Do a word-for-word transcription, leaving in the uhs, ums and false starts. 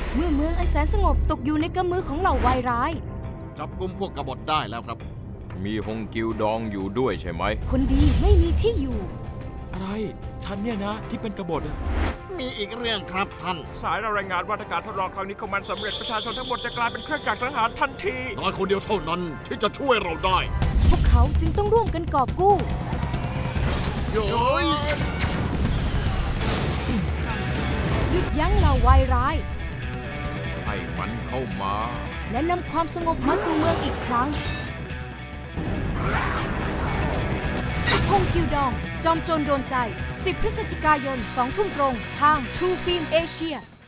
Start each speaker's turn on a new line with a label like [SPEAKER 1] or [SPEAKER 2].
[SPEAKER 1] เมื่อเมืองอันแสนสงบตกอยู่ในกำมือของเหล่าวายร้าย
[SPEAKER 2] จับกุมพวกกบฏได้แล้วครับ
[SPEAKER 3] มีฮงกิวดองอยู่ด้วยใช่ไหม
[SPEAKER 1] คนดีไม่มีที่อยู่
[SPEAKER 4] อะไรฉันเนี่ยนะที่เป็นกบฏ
[SPEAKER 2] มีอีกเรื่องครับท่าน
[SPEAKER 4] สายรายงานว่าการทดลองครั้งนี้ของมันสำเร็จประชาชนทั้งหมดจะกลายเป็นเครื่องจักรสังหารทันที
[SPEAKER 2] น้อยคนเดียวเท่านั้นที่จะช่วยเราได้
[SPEAKER 1] พวกเขาจึงต้องร่วมกันกอบกู้
[SPEAKER 2] โย้ย
[SPEAKER 1] หยุดยั้งเหล่าวายร้าย
[SPEAKER 3] ให้มันเข้ามา
[SPEAKER 1] และนำความสงบมาสู่เมืองอีกครั้งฮงกิวดองจอมโจรโดนใจสิบพฤศจิกายนสองทุ่มตรงทาง True Film Asia